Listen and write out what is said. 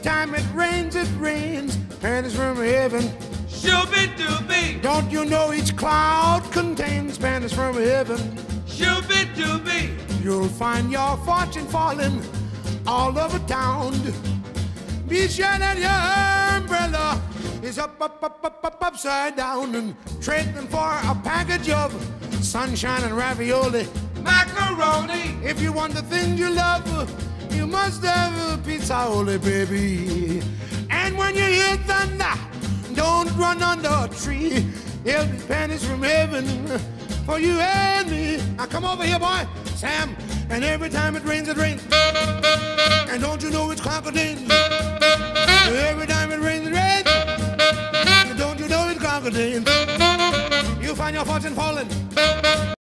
time it rains, pennies from heaven. Shooby-dooby, Don't you know each cloud contains pennies from heaven? shooby-dooby, You'll find your fortune falling all over town. Be sure that your umbrella is upside down, and trade them for a package of sunshine and ravioli. macaroni, If you want the things you love, you must have a pizza-oli, baby. And when you hear thunder, don't run under a tree. There'll be pennies from heaven for you and me. Now come over here, boy, Sam. And every time it rains, it rains. And don't you know it's crocodile? Every time it rains, it rains. And don't you know it's crocodile? You'll find your fortune falling